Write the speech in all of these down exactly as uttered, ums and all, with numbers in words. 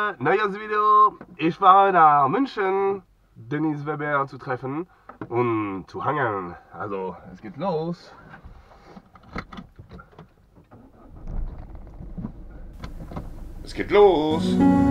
Leute, neues Video. Ich war nach München, Dennis Weber zu treffen und zu hangeln. Also, es geht los. Es geht los.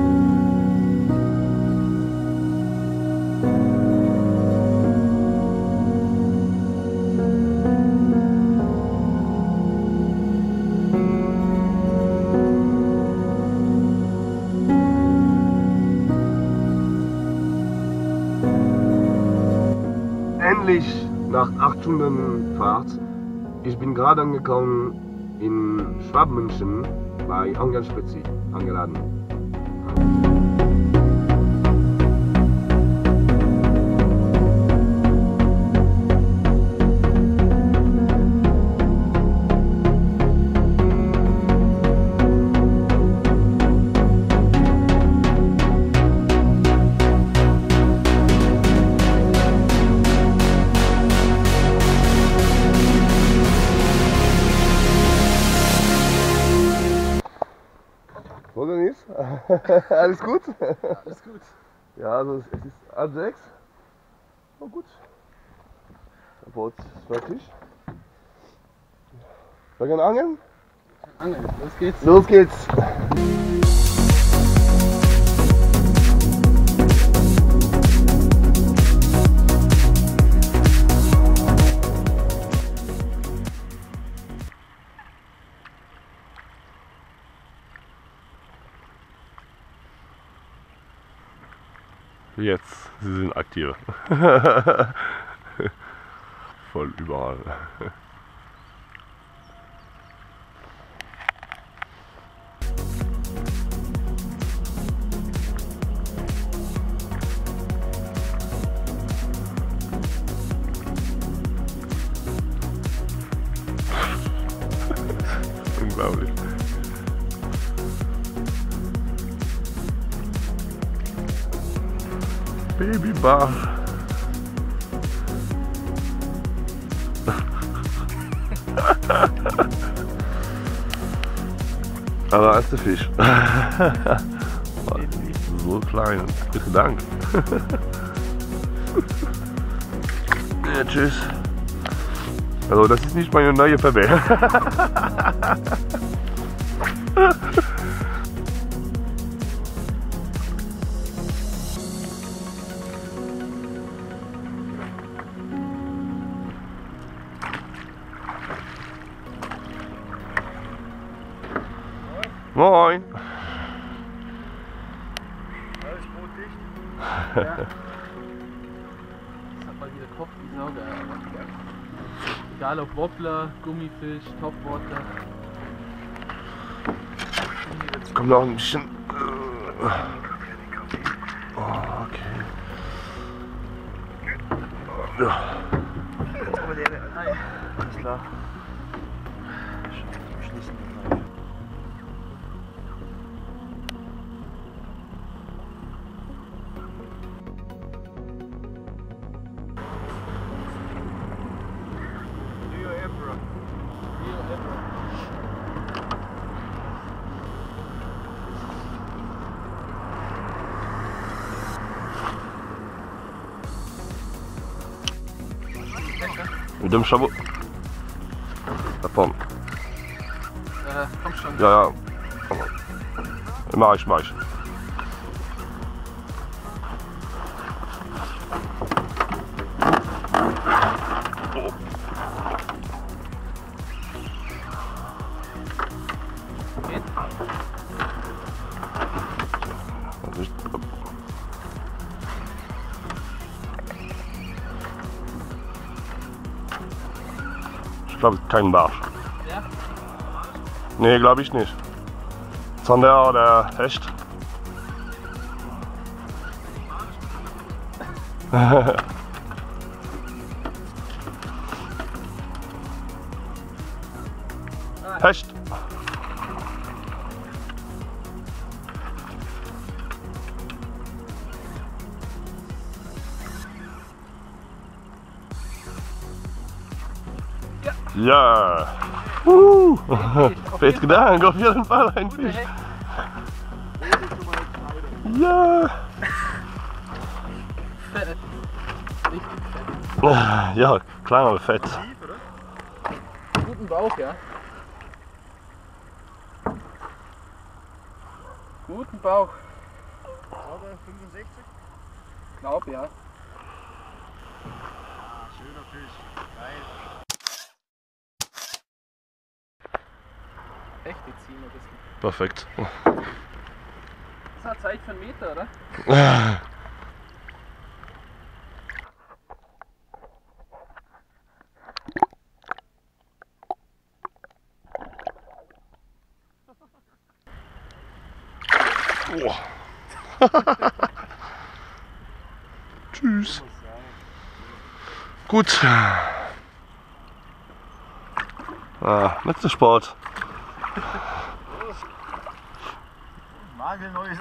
Endlich nach acht Stunden Fahrt. Ich bin gerade angekommen in Schwabmünchen bei Angel Spezi, angeladen. So, Dennis? Alles gut? Alles gut. Ja, also es ist halb sechs. Oh, gut. Der Boot ist fertig. Wir gehen angeln? Angeln, los geht's. Los geht's! Jetzt, sie sind aktiv. Voll überall. Unglaublich. Babybach. Aber da ist der Fisch. So klein. Bitte Dank. Ja, tschüss. Also das ist nicht meine neue Verbindung. Moin! Alles Boot dicht? Ja. Das hat mal wieder Kopf wie Sau gehabt. Egal ob Wobbler, Gummifisch, Topwater. Kommt noch ein bisschen. Oh, okay. Ja. Alles klar. Mit dem Schabot. Davon. Äh, komm schon. Ja, ja. Mach ich, mach ich. Geht? Ich glaube, kein Barsch. Ja? Nee, glaube ich nicht. Zander oder Hecht. Hecht. Ja. Uh. Fett Dank, auf jeden Fall ein Fisch. Ja. Fett. Richtig fett. Ja, klein, aber fett. Guten Bauch, ja. Guten Bauch. fünfundsechzig? Glaub, ja. Ah, schöner Fisch. Geil. Echt, die ziehen ein bisschen. Perfekt. Das hat Zeit für einen Meter, oder? Oh. Tschüss. Gut. Ah, letzter Sport. Nagelneues.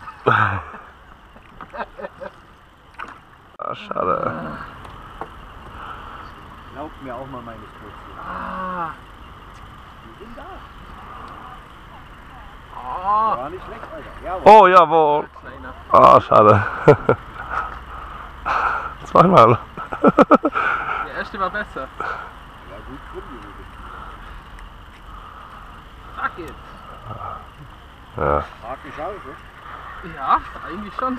Ah, schade. Glaubt mir auch mal meine Stößchen. Ah. Die sind da. Ah. War nicht schlecht, Alter. Jawohl. Oh, jawohl. Kleiner. Ah, schade. Zweimal. Der erste war besser. Ja, gut krumm gewesen. Fuck it. Ja. Hart geschaut, ne? Ja, eigentlich schon.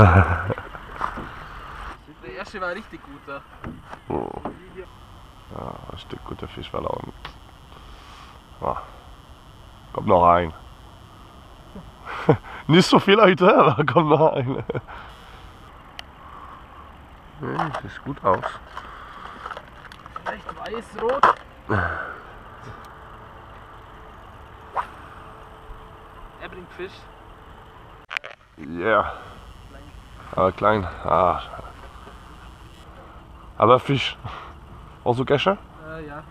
Der erste war richtig guter. Oh. Ja, ein Stück guter Fisch verloren. Ah. Kommt noch ein. Nicht so viel heute, aber kommt noch ein. Ja, sieht gut aus. Vielleicht weiß-rot. Er bringt Fisch. Ja. Yeah. Aber klein. Ah. Aber Fisch. Auch so Gäsche? Äh, ja.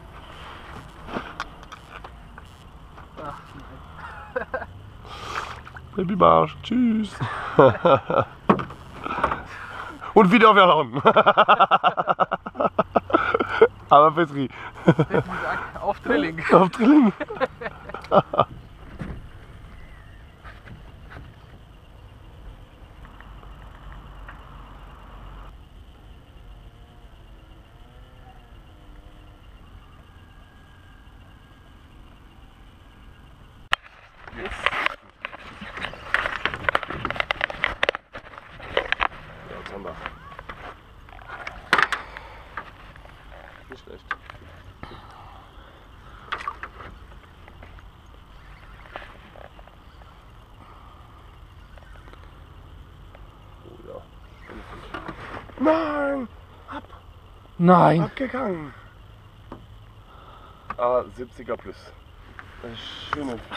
Ach, nein. Babybarsch. Tschüss. Und wieder verhauen. Aber Petri. Auf Drilling. Auf Drilling. Yes. Ja, jetzt haben wir. Nicht schlecht. Oh ja. Nein! Ab! Nein. Abgegangen! Ah, siebziger plus. Das ist schöne Fisch.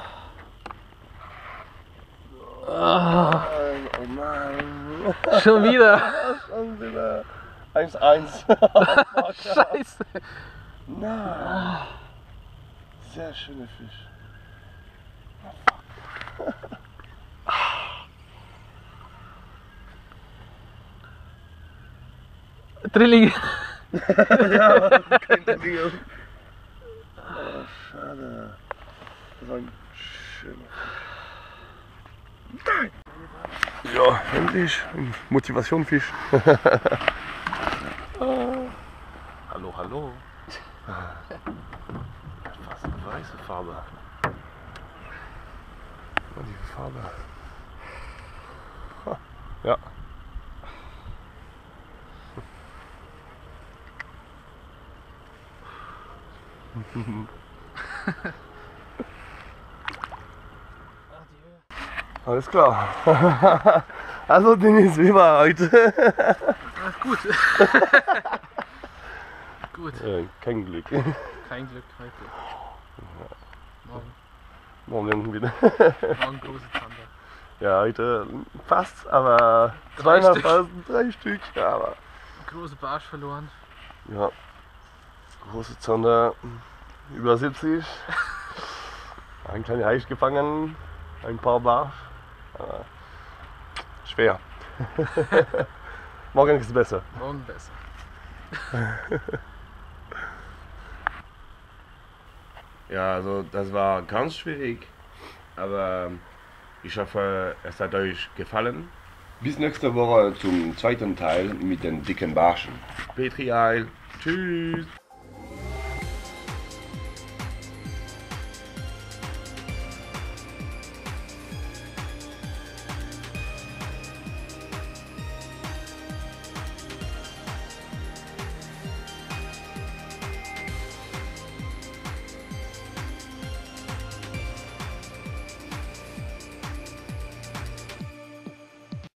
Ah, Nein, oh nein! schon wieder. Schon wieder. eins eins. Scheiße. Nein! Sehr schöner Fisch. Drilling. Ja, kein Drilling. Oh, schade. Das war ein schöner Fisch. Nein! Ja, endlich. Ein Motivationsfisch. Hallo, hallo. Fast eine weiße Farbe. Oh, die Farbe. Ha, ja. Alles klar. Also Dennis, wie war heute? Ach, gut. Gut. Äh, kein Glück. Kein Glück heute. Morgen. Morgen wieder. Morgen große Zander. Ja, heute fast, aber Drei zweimal Stück. fast, drei Stück. Ja, aber Große Barsch verloren. ja, große Zander, über siebzig. Ein kleiner Heich gefangen, ein paar Barsch. Aber schwer. Morgen ist es besser. Morgen besser. Ja, also das war ganz schwierig, aber Ich hoffe, es hat euch gefallen. Bis nächste Woche zum zweiten Teil mit den dicken Barschen. Petri Heil. Tschüss.